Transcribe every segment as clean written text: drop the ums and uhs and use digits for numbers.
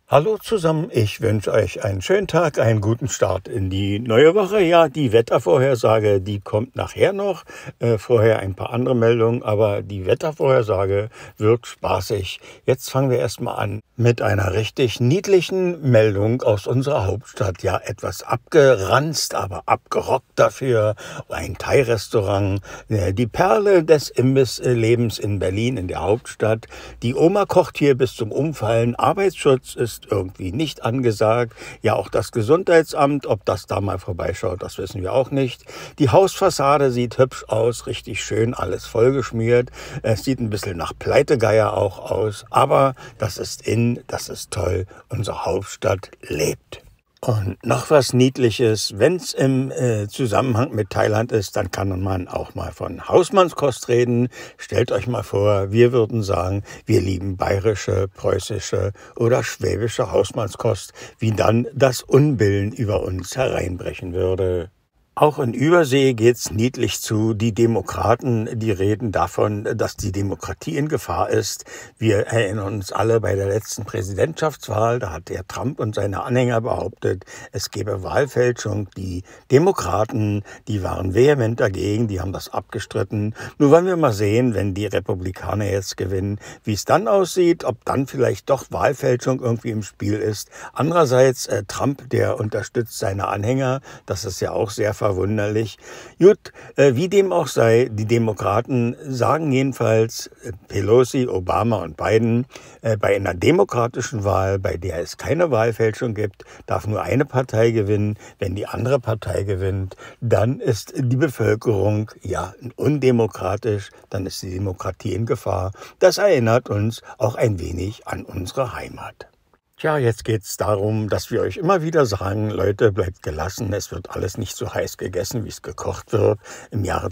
Hallo zusammen, ich wünsche euch einen schönen Tag, einen guten Start in die neue Woche. Ja, die Wettervorhersage, die kommt nachher noch. Vorher ein paar andere Meldungen, aber die Wettervorhersage wird spaßig. Jetzt fangen wir erstmal an mit einer richtig niedlichen Meldung aus unserer Hauptstadt. Ja, etwas abgeranzt, aber abgerockt dafür. Ein Thai-Restaurant, die Perle des Imbisslebens in Berlin, in der Hauptstadt. Die Oma kocht hier bis zum Umfallen. Arbeitsschutz ist irgendwie nicht angesagt. Ja, auch das Gesundheitsamt, ob das da mal vorbeischaut, das wissen wir auch nicht. Die Hausfassade sieht hübsch aus, richtig schön, alles vollgeschmiert. Es sieht ein bisschen nach Pleitegeier auch aus, aber das ist das ist toll. Unsere Hauptstadt lebt. Und noch was Niedliches, wenn es im Zusammenhang mit Thailand ist, dann kann man auch mal von Hausmannskost reden. Stellt euch mal vor, wir würden sagen, wir lieben bayerische, preußische oder schwäbische Hausmannskost, wie dann das Unbillen über uns hereinbrechen würde. Auch in Übersee geht's niedlich zu. Die Demokraten, die reden davon, dass die Demokratie in Gefahr ist. Wir erinnern uns alle bei der letzten Präsidentschaftswahl, da hat der Trump und seine Anhänger behauptet, es gebe Wahlfälschung. Die Demokraten, die waren vehement dagegen, die haben das abgestritten. Nun wollen wir mal sehen, wenn die Republikaner jetzt gewinnen, wie es dann aussieht, ob dann vielleicht doch Wahlfälschung irgendwie im Spiel ist. Andererseits, Trump, der unterstützt seine Anhänger, das ist ja auch sehr verwunderlich. Gut, wie dem auch sei, die Demokraten sagen jedenfalls, Pelosi, Obama und Biden, bei einer demokratischen Wahl, bei der es keine Wahlfälschung gibt, darf nur eine Partei gewinnen. Wenn die andere Partei gewinnt, dann ist die Bevölkerung ja undemokratisch, dann ist die Demokratie in Gefahr. Das erinnert uns auch ein wenig an unsere Heimat. Tja, jetzt geht's darum, dass wir euch immer wieder sagen, Leute, bleibt gelassen, es wird alles nicht so heiß gegessen, wie es gekocht wird. Im Jahre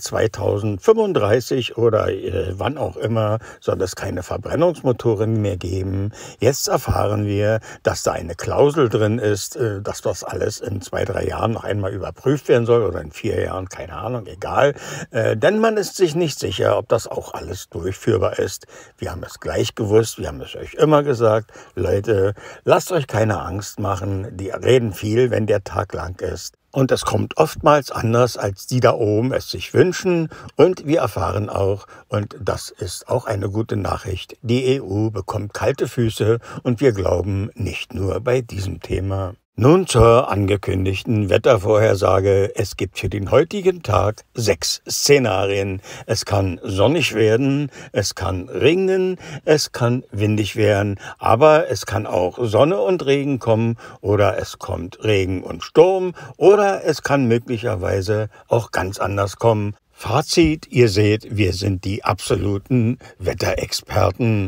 2035 oder wann auch immer soll es keine Verbrennungsmotoren mehr geben. Jetzt erfahren wir, dass da eine Klausel drin ist, dass das alles in 2-3 Jahren noch einmal überprüft werden soll oder in 4 Jahren, keine Ahnung, egal. Denn man ist sich nicht sicher, ob das auch alles durchführbar ist. Wir haben es gleich gewusst, wir haben es euch immer gesagt, Leute, lasst euch keine Angst machen, die reden viel, wenn der Tag lang ist. Und es kommt oftmals anders, als die da oben es sich wünschen. Und wir erfahren auch, und das ist auch eine gute Nachricht, die EU bekommt kalte Füße und wir glauben nicht nur bei diesem Thema. Nun zur angekündigten Wettervorhersage. Es gibt für den heutigen Tag 6 Szenarien. Es kann sonnig werden, es kann regnen, es kann windig werden, aber es kann auch Sonne und Regen kommen oder es kommt Regen und Sturm oder es kann möglicherweise auch ganz anders kommen. Fazit, ihr seht, wir sind die absoluten Wetterexperten.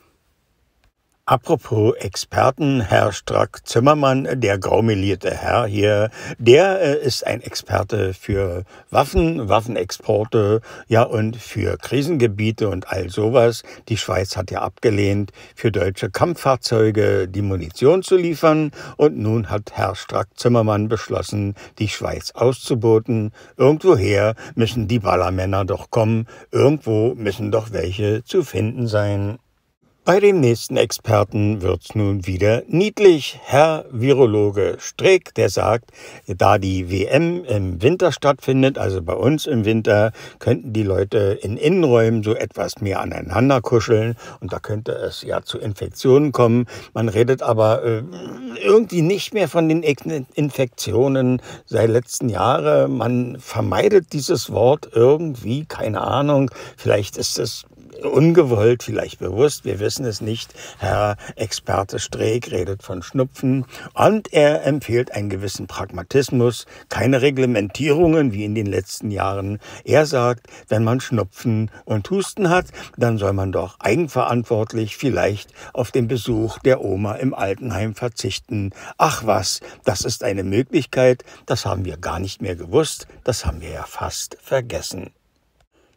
Apropos Experten, Herr Strack-Zimmermann, der graumelierte Herr hier, der ist ein Experte für Waffen, Waffenexporte, ja und für Krisengebiete und all sowas. Die Schweiz hat ja abgelehnt, für deutsche Kampffahrzeuge die Munition zu liefern und nun hat Herr Strack-Zimmermann beschlossen, die Schweiz auszuboten. Irgendwoher müssen die Ballermänner doch kommen, irgendwo müssen doch welche zu finden sein. Bei dem nächsten Experten wird's nun wieder niedlich. Herr Virologe Streeck, der sagt, da die WM im Winter stattfindet, also bei uns im Winter, könnten die Leute in Innenräumen so etwas mehr aneinander kuscheln und da könnte es ja zu Infektionen kommen. Man redet aber irgendwie nicht mehr von den Infektionen seit letzten Jahren. Man vermeidet dieses Wort irgendwie, keine Ahnung, vielleicht ist es ungewollt, vielleicht bewusst, wir wissen es nicht. Herr Experte Streeck redet von Schnupfen und er empfiehlt einen gewissen Pragmatismus, keine Reglementierungen wie in den letzten Jahren. Er sagt, wenn man Schnupfen und Husten hat, dann soll man doch eigenverantwortlich vielleicht auf den Besuch der Oma im Altenheim verzichten. Ach was, das ist eine Möglichkeit, das haben wir gar nicht mehr gewusst, das haben wir ja fast vergessen.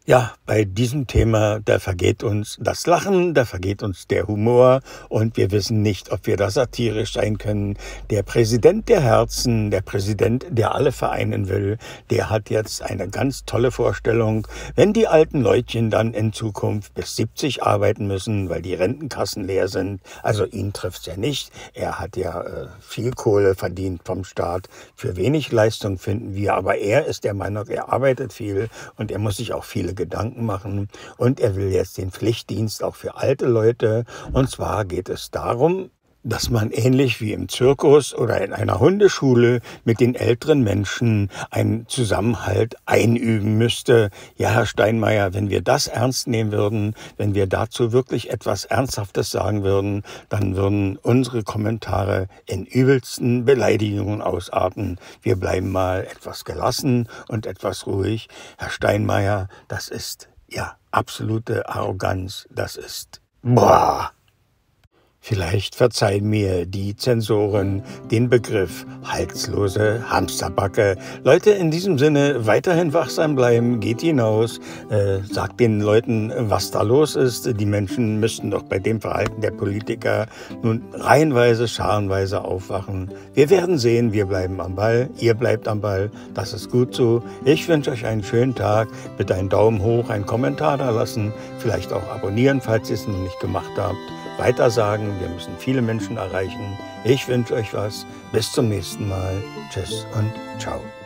Ja, bei diesem Thema, da vergeht uns das Lachen, da vergeht uns der Humor und wir wissen nicht, ob wir da satirisch sein können. Der Präsident der Herzen, der Präsident, der alle vereinen will, der hat jetzt eine ganz tolle Vorstellung. Wenn die alten Leutchen dann in Zukunft bis 70 arbeiten müssen, weil die Rentenkassen leer sind, also ihn trifft's ja nicht. Er hat ja viel Kohle verdient vom Staat. Für wenig Leistung finden wir, aber er ist der Meinung, er arbeitet viel und er muss sich auch viele Gedanken machen und er will jetzt den Pflichtdienst auch für alte Leute. Und zwar geht es darum, dass man ähnlich wie im Zirkus oder in einer Hundeschule mit den älteren Menschen einen Zusammenhalt einüben müsste. Ja, Herr Steinmeier, wenn wir das ernst nehmen würden, wenn wir dazu wirklich etwas Ernsthaftes sagen würden, dann würden unsere Kommentare in übelsten Beleidigungen ausarten. Wir bleiben mal etwas gelassen und etwas ruhig. Herr Steinmeier, das ist ja absolute Arroganz. Das ist boah. Vielleicht verzeihen mir die Zensoren den Begriff halslose Hamsterbacke. Leute, in diesem Sinne weiterhin wachsam bleiben, geht hinaus, sagt den Leuten, was da los ist. Die Menschen müssten doch bei dem Verhalten der Politiker nun reihenweise, scharenweise aufwachen. Wir werden sehen, wir bleiben am Ball, ihr bleibt am Ball, das ist gut so. Ich wünsche euch einen schönen Tag, bitte einen Daumen hoch, einen Kommentar da lassen, vielleicht auch abonnieren, falls ihr es noch nicht gemacht habt. Weitersagen, wir müssen viele Menschen erreichen. Ich wünsche euch was. Bis zum nächsten Mal. Tschüss und ciao.